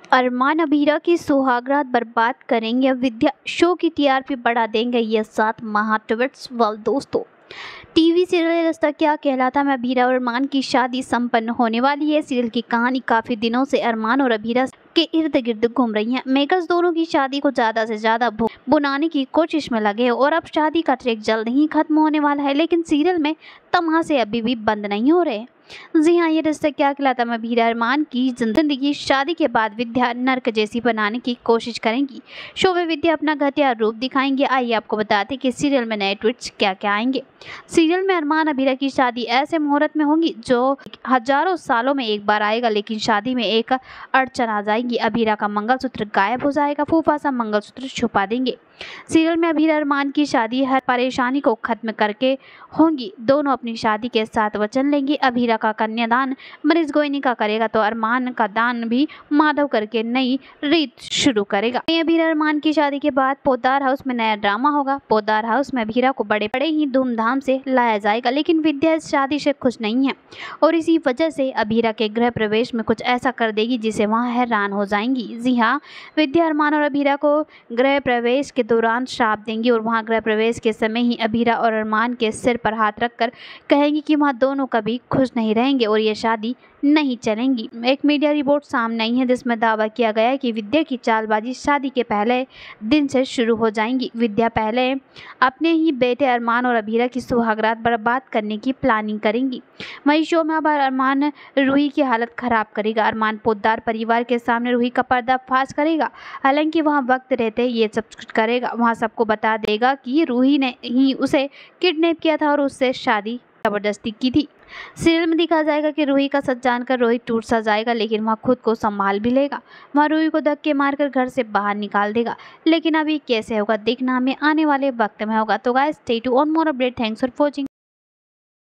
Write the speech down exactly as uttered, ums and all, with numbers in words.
अरमान अबीरा की सुहागरात बर्बाद करेंगे विद्या, शो की टीआरपी बढ़ा देंगे ये सात महा ट्विट्स। वेल दोस्तों, टीवी सीरियल रिश्ता क्या कहलाता में अबीरा और अरमान की शादी संपन्न होने वाली है। सीरियल की कहानी काफी दिनों से अरमान और अबीरा के इर्द गिर्द घूम रही है। मेकर्स दोनों की शादी को ज्यादा से ज्यादा बुनाने की कोशिश में लगे और अब शादी का ट्रैक जल्द ही खत्म होने वाला है, लेकिन सीरियल में तमाशे अभी भी बंद नहीं हो रहे। जी हाँ, ये रिश्ता क्या कहलाता में अबीरा अरमान की जिंदगी शादी के बाद विद्या नर्क जैसी बनाने की कोशिश करेंगी। शो में विद्या अपना घटिया रूप दिखाएंगे। आइए आपको बताते कि सीरियल में नए ट्विट्स क्या क्या आएंगे। सीरियल में अरमान अबीरा की शादी ऐसे मुहूर्त में होगी जो हजारों सालों में एक बार आएगा, लेकिन शादी में एक अड़चन आ जाएगी। अबीरा का मंगलसूत्र गायब हो जाएगा, फूफा सा मंगलसूत्र छुपा देंगे। सीरियल में अबीरा अरमान की शादी हर परेशानी को खत्म करके होंगी। दोनों अपनी शादी के साथ वचन लेंगे। अबीरा का कन्यादान मनीष गोयनी का करेगा तो अरमान का दान भी माधव करके नई रीत शुरू करेगा। अबीरा अरमान की शादी के बाद पोद्दार हाउस में नया ड्रामा होगा। पोद्दार हाउस में अबीरा को बड़े बड़े ही धूमधाम से लाया जाएगा, लेकिन विद्या इस शादी से खुश नहीं है और इसी वजह से अबीरा के गृह प्रवेश में कुछ ऐसा कर देगी जिसे वहाँ हैरान हो जाएंगी। जी हाँ, विद्या अरमान और अबीरा को गृह प्रवेश के दौरान श्राप देंगी और वहाँ गृह प्रवेश के समय ही अबीरा और अरमान के सिर पर हाथ रखकर कहेंगी कि वहाँ दोनों कभी खुश नहीं रहेंगे और ये शादी नहीं चलेंगी। एक मीडिया रिपोर्ट सामने आई है जिसमें दावा किया गया है कि विद्या की चालबाजी शादी के पहले दिन से शुरू हो जाएंगी। विद्या पहले अपने ही बेटे अरमान और अबीरा की सुहागरात बर्बाद करने की प्लानिंग करेंगी। वहीं शो में अब अरमान रूही की हालत खराब करेगा। अरमान पोद्दार परिवार के सामने रूही का पर्दाफाश करेगा। हालांकि वहाँ वक्त रहते ये सब कुछ करेगा। वहाँ सबको बता देगा कि रूही ने ही उसे किडनैप किया था और उससे शादी जबरदस्ती की थी। सीरियल में दिखाया जाएगा कि रूही का सच जानकर रोहित टूट सा जाएगा, लेकिन वह खुद को संभाल भी लेगा। वह रूही को धक्के मारकर घर से बाहर निकाल देगा, लेकिन अभी कैसे होगा देखना हमें आने वाले वक्त में होगा। तो guys, stay tuned, more update. Thanks for watching.